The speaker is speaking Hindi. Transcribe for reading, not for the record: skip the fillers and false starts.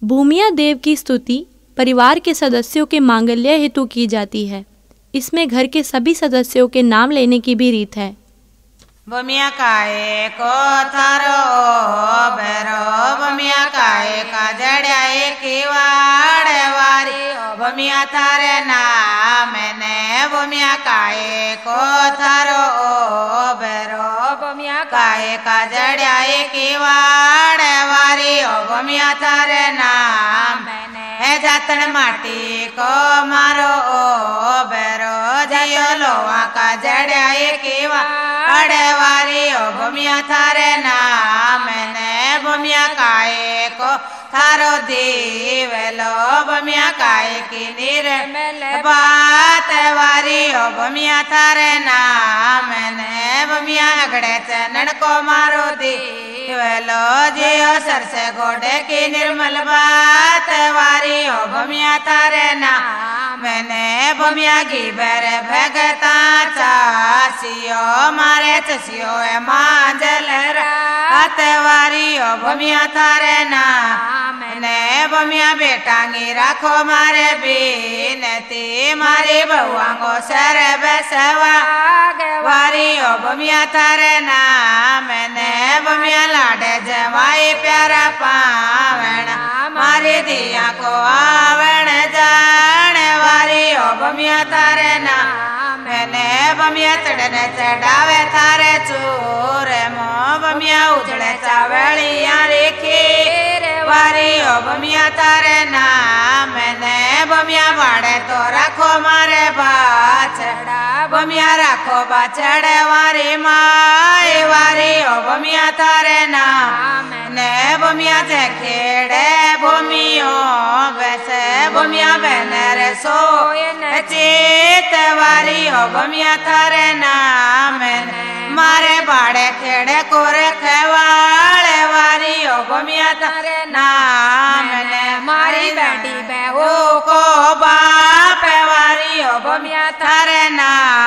भूमिया देव की स्तुति परिवार के सदस्यों के मांगल्य हेतु की जाती है। इसमें घर के सभी सदस्यों के नाम लेने की भी रीत है। भूमिया काए को थारो बेरो भूमिया काए का जड़ाए किवाड़ वारी भूमिया थारे नाम ने भूमिया काए को थारो बेरो भूमिया काए का जड़ाए किवाड़ वारी भूमिया थारे नाम है जातन माटी को मारो बेरो जयो लोहा का जड़ाए किवाड़ वारी भूमिया थारे नाम ने भूमिया काए को थारो दीवलो भूमिया काए की निर्मल बात वारी भूमिया थारे नाम ने भूमिया अगड़े चनन को मारो दीवलो जियो सर से घोड़े की निर्मल बात वारी भूमिया थारे नाम ने भूमिया की बर भगता चासियो मारे चसियो मांजल रात वारी भूमिया थारे नाम ने भूमिया बेटांगी राखो मारे बीनती मारी बहुआ को सर बसवा वारी भूमिया थारे नाम ने भूमिया लाडे जवाई प्यारा पावण मारी दिया को आवण जान वारी भूमिया थारे नाम ने भूमिया चढ़ने चढ़ावे थारे चूर मो भूमिया उजड़े चावलिया रेखे वारी भूमिया थारे नाम ने भूमिया बाड़े तो रखो मारे बाछड़ा भूमिया रखो बाछड़े वारी माए वारी भूमिया थारे नाम ने भूमिया जे खेड़े भूमियो वैसे भूमिया बहनर सोयन चेत वारी भूमिया थारे नाम मारे बाड़े खेड़े को रखवाड़े वारी भूमिया थारे नाम ने मारी बेटी बहू को बाप वारी भूमिया थारे नाम